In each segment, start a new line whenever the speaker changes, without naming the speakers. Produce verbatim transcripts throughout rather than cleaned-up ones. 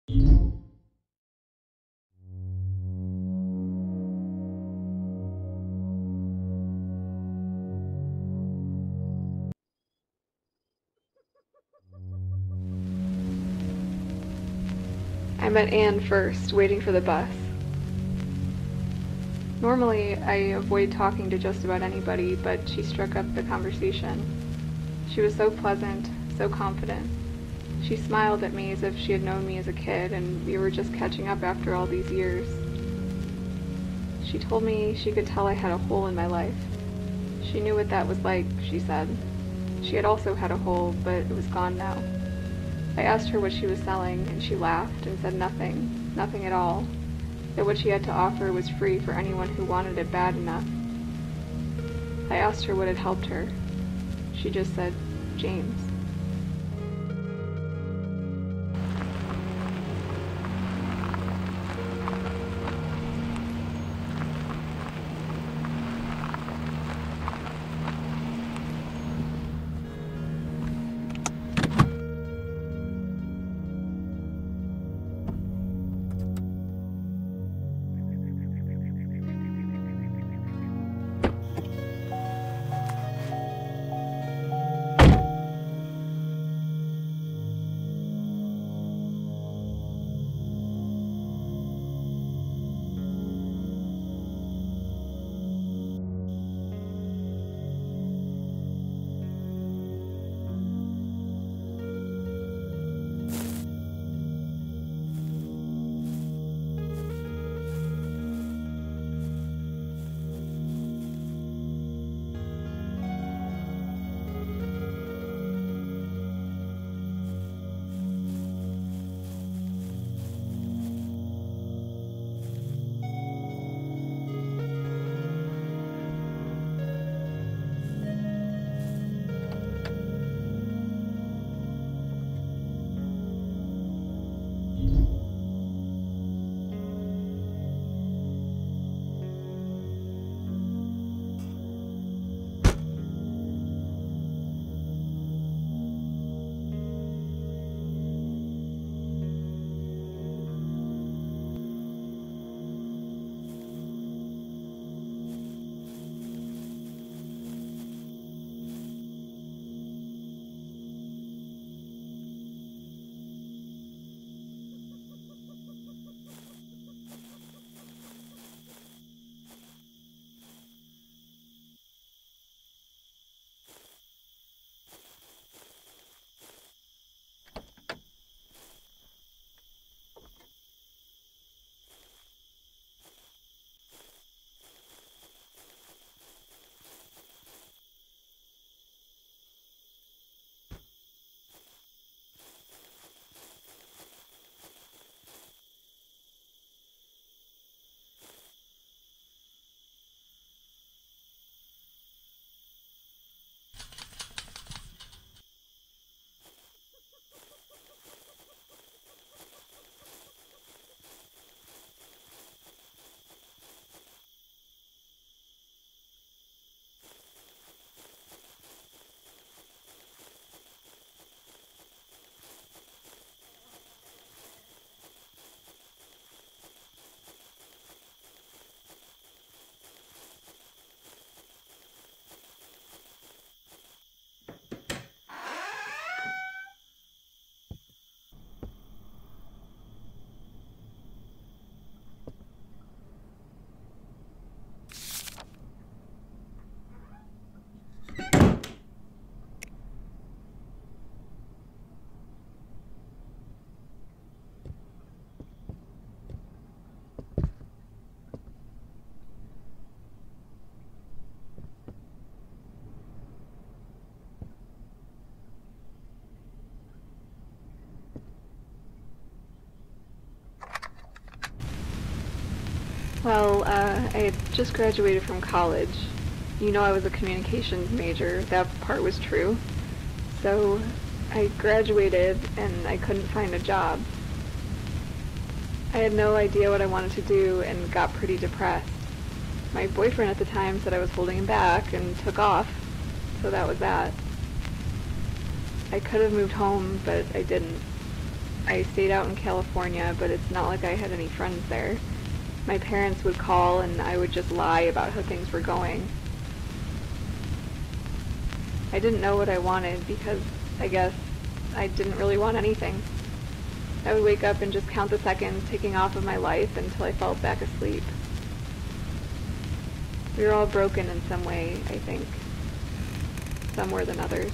I met Anne first, waiting for the bus. Normally, I avoid talking to just about anybody, but she struck up the conversation. She was so pleasant, so confident. She smiled at me as if she had known me as a kid, and we were just catching up after all these years. She told me she could tell I had a hole in my life. She knew what that was like, she said. She had also had a hole, but it was gone now. I asked her what she was selling, and she laughed and said nothing, nothing at all, that what she had to offer was free for anyone who wanted it bad enough. I asked her what had helped her. She just said, James. Well, uh, I had just graduated from college. You know I was a communications major. That part was true. So I graduated and I couldn't find a job. I had no idea what I wanted to do and got pretty depressed. My boyfriend at the time said I was holding him back and took off, so that was that. I could have moved home, but I didn't. I stayed out in California, but it's not like I had any friends there. My parents would call and I would just lie about how things were going. I didn't know what I wanted because I guess I didn't really want anything. I would wake up and just count the seconds ticking off of my life until I fell back asleep. We were all broken in some way, I think. Some more than others.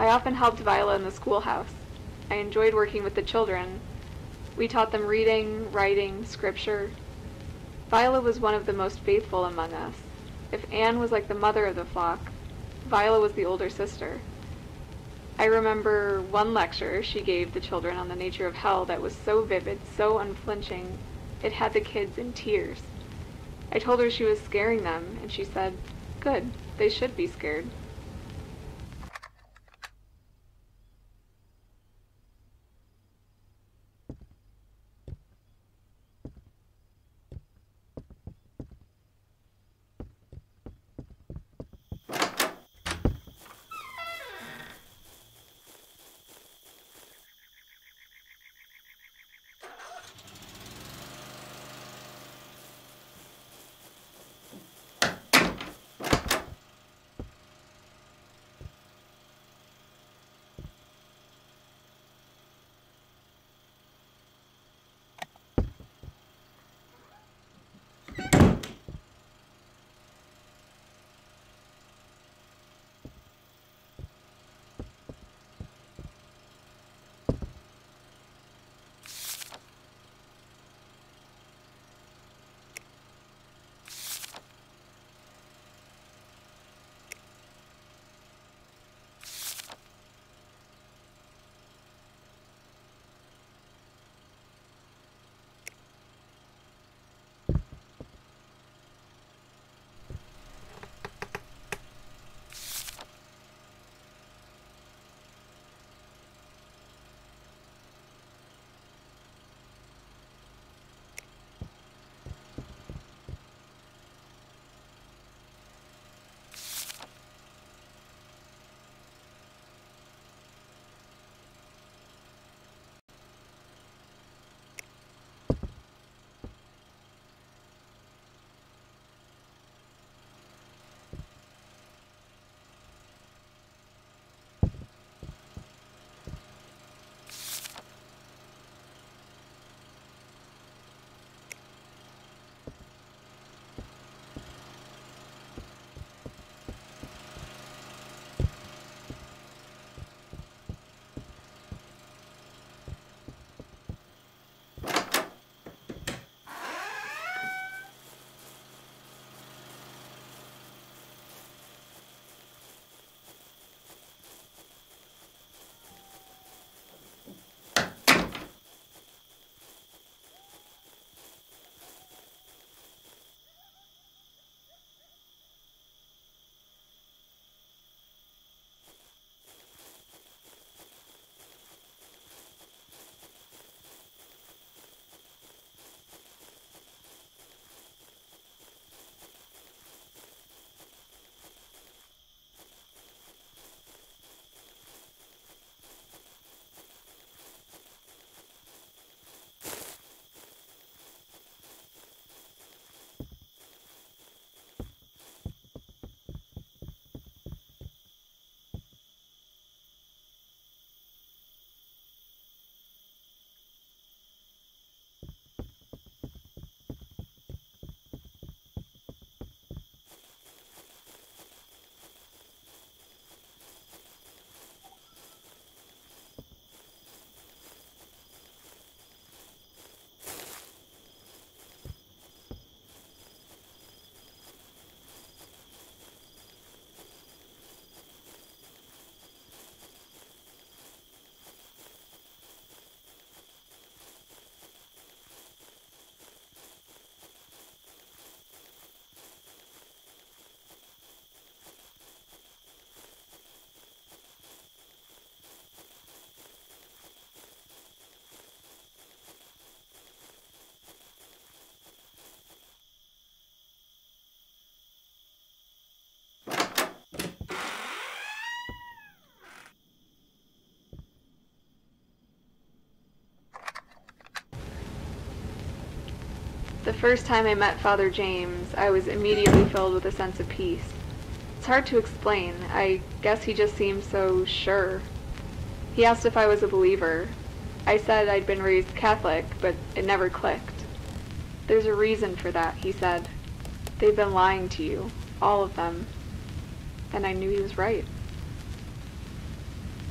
I often helped Viola in the schoolhouse. I enjoyed working with the children. We taught them reading, writing, scripture. Viola was one of the most faithful among us. If Anne was like the mother of the flock, Viola was the older sister. I remember one lecture she gave the children on the nature of hell that was so vivid, so unflinching, it had the kids in tears. I told her she was scaring them, and she said, "Good, they should be scared." The first time I met Father James, I was immediately filled with a sense of peace. It's hard to explain. I guess he just seemed so sure. He asked if I was a believer. I said I'd been raised Catholic, but it never clicked. "There's a reason for that," he said. "They've been lying to you, all of them." And I knew he was right.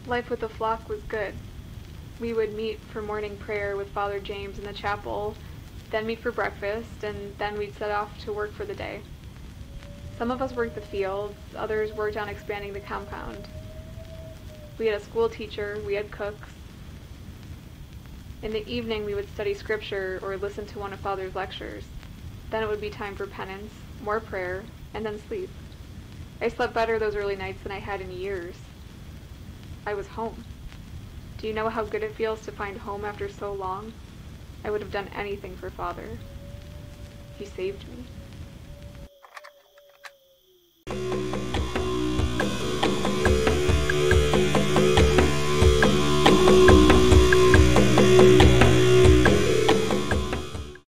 Life with the flock was good. We would meet for morning prayer with Father James in the chapel, then meet for breakfast, and then we'd set off to work for the day. Some of us worked the fields, others worked on expanding the compound. We had a school teacher, we had cooks. In the evening we would study scripture or listen to one of Father's lectures. Then it would be time for penance, more prayer, and then sleep. I slept better those early nights than I had in years. I was home. Do you know how good it feels to find home after so long? I would have done anything for Father. He saved me.